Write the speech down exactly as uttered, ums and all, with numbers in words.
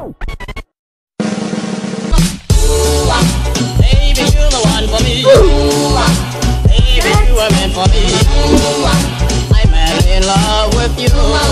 Baby, you're the one for me. Baby, you were meant for me. I'm madly in love with you.